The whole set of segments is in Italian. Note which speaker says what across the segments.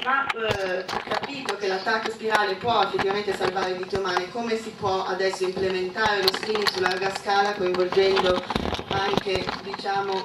Speaker 1: Ma capito che l'attacco spirale può effettivamente salvare vite umane, come si può adesso implementare lo screening su larga scala coinvolgendo anche, diciamo,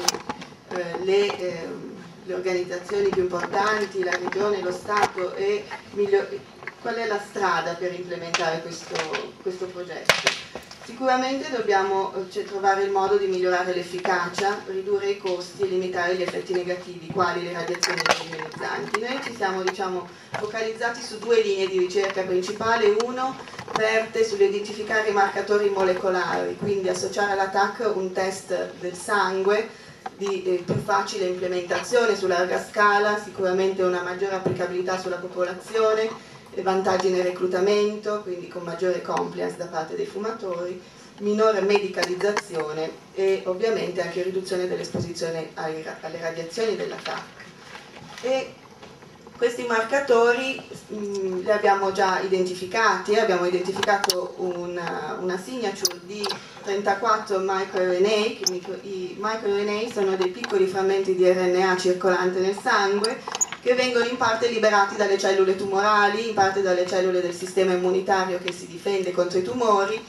Speaker 1: le organizzazioni più importanti, la regione, lo Stato, e qual è la strada per implementare questo progetto? Sicuramente dobbiamo trovare il modo di migliorare l'efficacia, ridurre i costi e limitare gli effetti negativi, quali le radiazioni ionizzanti. Noi ci siamo, diciamo, focalizzati su due linee di ricerca principali. Uno verte sull'identificare i marcatori molecolari, quindi associare all'attacco un test del sangue di più facile implementazione su larga scala, sicuramente una maggiore applicabilità sulla popolazione, vantaggi nel reclutamento, quindi con maggiore compliance da parte dei fumatori, minore medicalizzazione e ovviamente anche riduzione dell'esposizione alle radiazioni della TAC. E questi marcatori li abbiamo già identificati, abbiamo identificato una signature di 34 microRNA. I microRNA sono dei piccoli frammenti di RNA circolante nel sangue che vengono in parte liberati dalle cellule tumorali, in parte dalle cellule del sistema immunitario che si difende contro i tumori,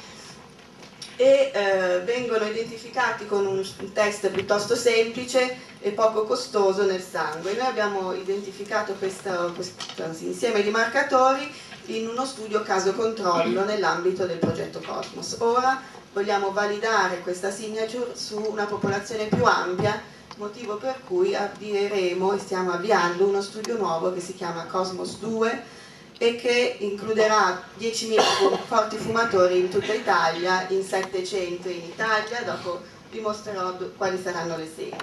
Speaker 1: e vengono identificati con un test piuttosto semplice e poco costoso nel sangue. Noi abbiamo identificato questo insieme di marcatori in uno studio caso controllo nell'ambito del progetto Cosmos. Ora vogliamo validare questa signature su una popolazione più ampia, motivo per cui avvieremo e stiamo avviando uno studio nuovo che si chiama Cosmos 2 e che includerà 10.000 forti fumatori in tutta Italia, in 7 centri in Italia. Dopo vi mostrerò quali saranno le sedi.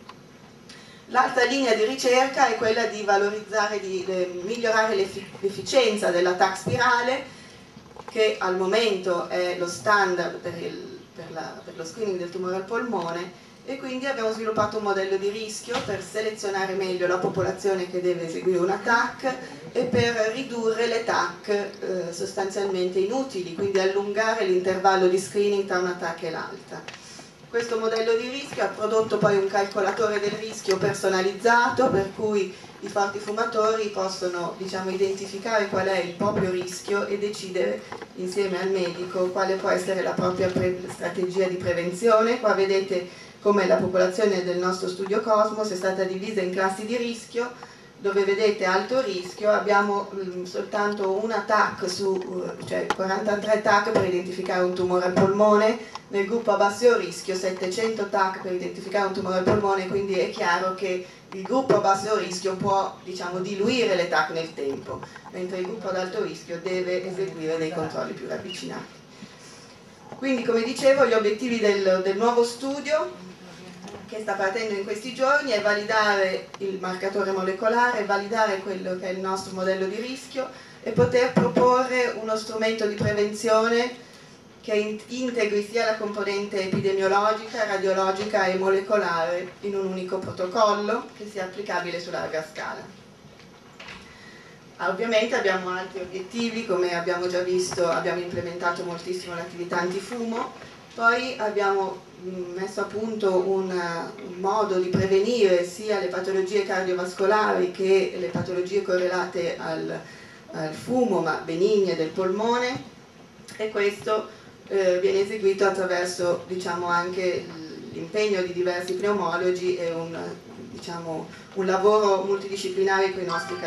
Speaker 1: L'altra linea di ricerca è quella di valorizzare, di migliorare l'efficienza dell'attacco spirale, che al momento è lo standard per lo screening del tumore al polmone, e quindi abbiamo sviluppato un modello di rischio per selezionare meglio la popolazione che deve eseguire una TAC e per ridurre le TAC sostanzialmente inutili, quindi allungare l'intervallo di screening tra una TAC e l'altra. Questo modello di rischio ha prodotto poi un calcolatore del rischio personalizzato, per cui i forti fumatori possono, diciamo, identificare qual è il proprio rischio e decidere insieme al medico quale può essere la propria strategia di prevenzione. Qua vedete come la popolazione del nostro studio Cosmos è stata divisa in classi di rischio, dove vedete alto rischio abbiamo soltanto una TAC cioè 43 TAC per identificare un tumore al polmone, nel gruppo a basso rischio 700 TAC per identificare un tumore al polmone, quindi è chiaro che il gruppo a basso rischio può, diciamo, diluire le TAC nel tempo, mentre il gruppo ad alto rischio deve eseguire dei controlli più ravvicinati. Quindi, come dicevo, gli obiettivi del nuovo studio che sta partendo in questi giorni è validare il marcatore molecolare, validare quello che è il nostro modello di rischio e poter proporre uno strumento di prevenzione che integri sia la componente epidemiologica, radiologica e molecolare in un unico protocollo che sia applicabile su larga scala. Ovviamente abbiamo altri obiettivi, come abbiamo già visto, abbiamo implementato moltissimo l'attività antifumo, poi abbiamo messo a punto un modo di prevenire sia le patologie cardiovascolari che le patologie correlate al fumo, ma benigne del polmone, e questo viene eseguito attraverso, diciamo, anche l'impegno di diversi pneumologi e un lavoro multidisciplinare con i nostri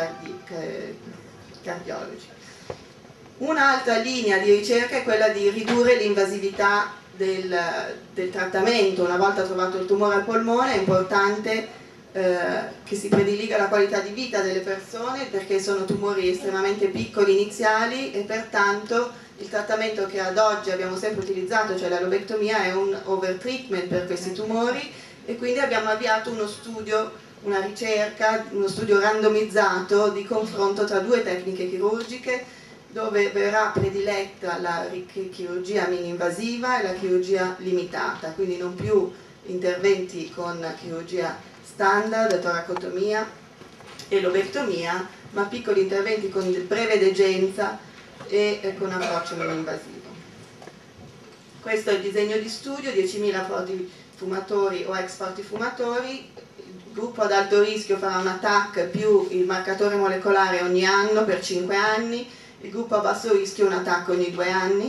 Speaker 1: cardiologi. Un'altra linea di ricerca è quella di ridurre l'invasività del trattamento. Una volta trovato il tumore al polmone è importante che si prediliga la qualità di vita delle persone, perché sono tumori estremamente piccoli iniziali e pertanto il trattamento che ad oggi abbiamo sempre utilizzato, cioè la lobectomia, è un overtreatment per questi tumori, e quindi abbiamo avviato uno studio, una ricerca, uno studio randomizzato di confronto tra due tecniche chirurgiche, dove verrà prediletta la chirurgia mini-invasiva e la chirurgia limitata, quindi non più interventi con chirurgia standard, toracotomia e lobectomia, ma piccoli interventi con breve degenza e con approccio mini-invasivo. Questo è il disegno di studio: 10.000 forti fumatori o ex forti fumatori, gruppo ad alto rischio farà una TAC più il marcatore molecolare ogni anno per 5 anni, il gruppo a basso rischio una TAC ogni 2 anni.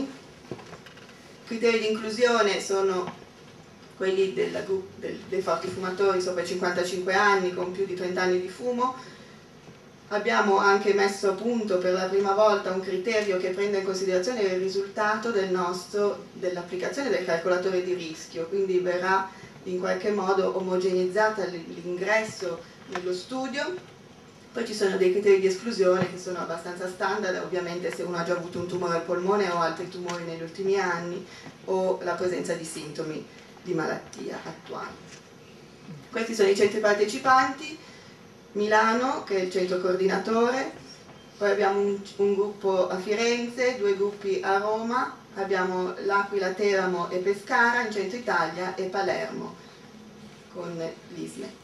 Speaker 1: I criteri di inclusione sono quelli dei forti fumatori sopra i 55 anni con più di 30 anni di fumo. Abbiamo anche messo a punto per la prima volta un criterio che prende in considerazione il risultato dell'applicazione del calcolatore di rischio, quindi verrà in qualche modo omogeneizzata l'ingresso nello studio. Poi ci sono dei criteri di esclusione che sono abbastanza standard, ovviamente se uno ha già avuto un tumore al polmone o altri tumori negli ultimi anni o la presenza di sintomi di malattia attuali. Questi sono i centri partecipanti: Milano, che è il centro coordinatore, poi abbiamo un gruppo a Firenze, 2 gruppi a Roma, abbiamo L'Aquila, Teramo e Pescara in centro Italia e Palermo con l'ISMET.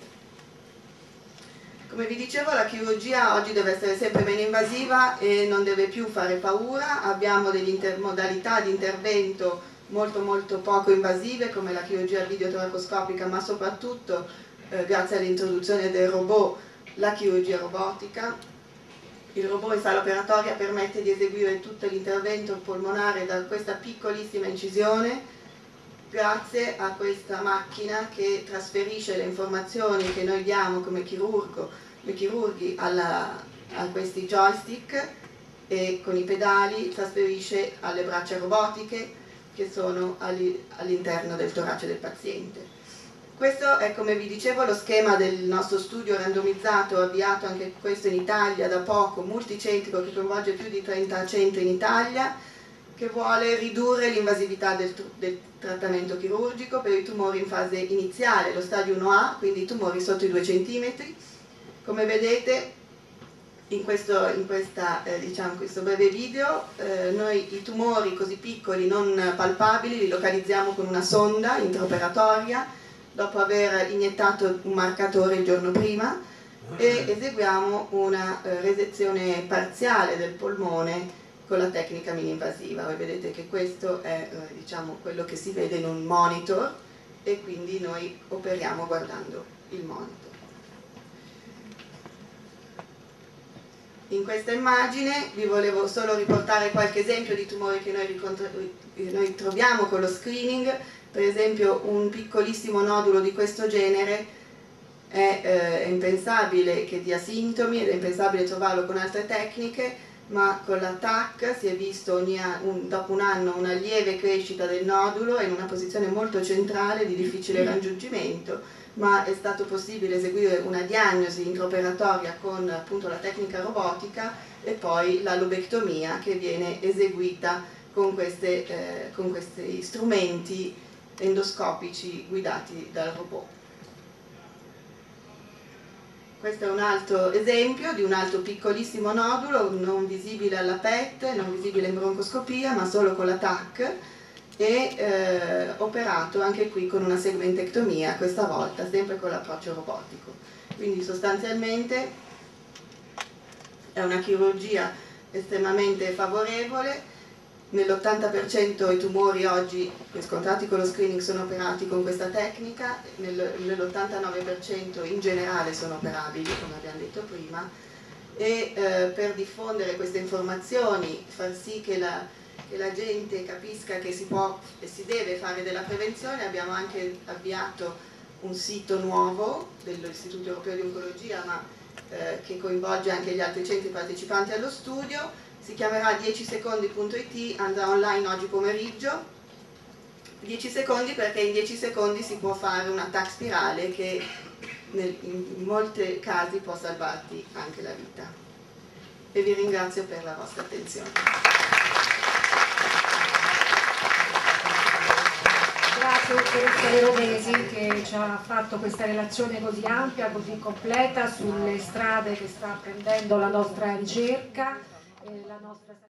Speaker 1: Come vi dicevo, la chirurgia oggi deve essere sempre meno invasiva e non deve più fare paura. Abbiamo delle modalità di intervento molto poco invasive come la chirurgia videotoracoscopica, ma soprattutto grazie all'introduzione del robot, la chirurgia robotica. Il robot in sala operatoria permette di eseguire tutto l'intervento polmonare da questa piccolissima incisione, grazie a questa macchina che trasferisce le informazioni che noi diamo come chirurghi a questi joystick e con i pedali trasferisce alle braccia robotiche che sono all'interno del torace del paziente. Questo è, come vi dicevo, lo schema del nostro studio randomizzato, avviato anche questo in Italia da poco, multicentrico, che coinvolge più di 30 centri in Italia, che vuole ridurre l'invasività del trattamento chirurgico per i tumori in fase iniziale, lo stadio 1A, quindi i tumori sotto i 2 cm. Come vedete in questo breve video, noi i tumori così piccoli, non palpabili, li localizziamo con una sonda intraoperatoria dopo aver iniettato un marcatore il giorno prima e eseguiamo una resezione parziale del polmone con la tecnica mini-invasiva. Voi vedete che questo è quello che si vede in un monitor e quindi noi operiamo guardando il monitor. In questa immagine vi volevo solo riportare qualche esempio di tumori che noi troviamo con lo screening. Per esempio un piccolissimo nodulo di questo genere è impensabile che dia sintomi ed è impensabile trovarlo con altre tecniche, ma con la TAC si è visto dopo un anno una lieve crescita del nodulo in una posizione molto centrale di difficile raggiungimento, ma è stato possibile eseguire una diagnosi intraoperatoria con appunto la tecnica robotica e poi la lobectomia che viene eseguita con questi strumenti endoscopici guidati dal robot. Questo è un altro esempio di un altro piccolissimo nodulo non visibile alla PET, non visibile in broncoscopia, ma solo con la TAC e operato anche qui con una segmentectomia, questa volta sempre con l'approccio robotico. Quindi sostanzialmente è una chirurgia estremamente favorevole. Nell'80% i tumori oggi riscontrati con lo screening sono operati con questa tecnica, nell'89% in generale sono operabili, come abbiamo detto prima, e per diffondere queste informazioni, far sì che la gente capisca che si può e si deve fare della prevenzione, abbiamo anche avviato un sito nuovo dell'Istituto Europeo di Oncologia, ma che coinvolge anche gli altri centri partecipanti allo studio. Si chiamerà 10secondi.it, andrà online oggi pomeriggio. 10 secondi perché in 10 secondi si può fare una TAC spirale che in molti casi può salvarti anche la vita. E vi ringrazio per la vostra attenzione.
Speaker 2: Grazie dottoressa Veronesi che ci ha fatto questa relazione così ampia, così completa sulle strade che sta prendendo la nostra ricerca. La nostra